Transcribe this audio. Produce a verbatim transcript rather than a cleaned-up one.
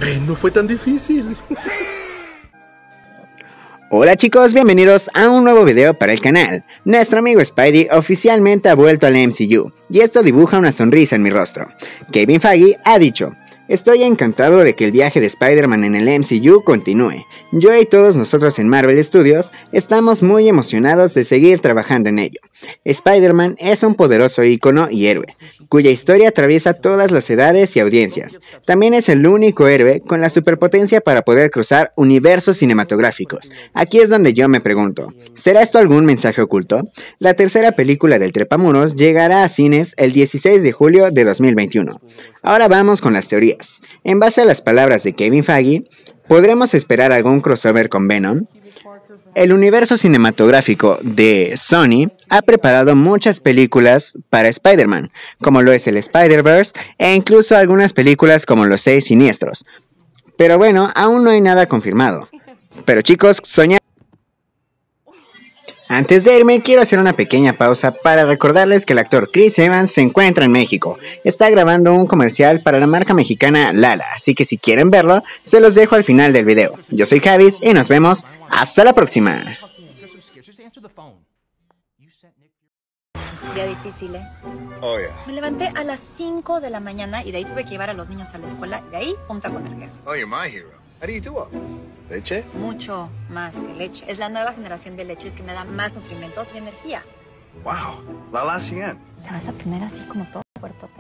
Ay, no fue tan difícil. Hola chicos, bienvenidos a un nuevo video para el canal. Nuestro amigo Spidey oficialmente ha vuelto al M C U, y esto dibuja una sonrisa en mi rostro. Kevin Feige ha dicho: estoy encantado de que el viaje de Spider-Man en el M C U continúe. Yo y todos nosotros en Marvel Studios estamos muy emocionados de seguir trabajando en ello. Spider-Man es un poderoso ícono y héroe, cuya historia atraviesa todas las edades y audiencias. También es el único héroe con la superpotencia para poder cruzar universos cinematográficos. Aquí es donde yo me pregunto, ¿será esto algún mensaje oculto? La tercera película del Trepamuros llegará a cines el dieciséis de julio de dos mil veintiuno. Ahora vamos con las teorías. En base a las palabras de Kevin Feige, ¿podremos esperar algún crossover con Venom? El universo cinematográfico de Sony ha preparado muchas películas para Spider-Man, como lo es el Spider-Verse e incluso algunas películas como Los Seis Siniestros. Pero bueno, aún no hay nada confirmado. Pero chicos, soñar. Antes de irme, quiero hacer una pequeña pausa para recordarles que el actor Chris Evans se encuentra en México. Está grabando un comercial para la marca mexicana Lala, así que si quieren verlo, se los dejo al final del video. Yo soy Javis y nos vemos hasta la próxima. Día difícil, ¿eh? Oh, yeah. Me levanté a las cinco de la mañana y de ahí tuve que llevar a los niños a la escuela y de ahí junta con el jefe. Oh, you're my hero. How do you do all? ¿Leche? Mucho más que leche. Es la nueva generación de leches que me da más nutrimentos y energía. Wow. La La cien. Te vas a poner así como todo puertote.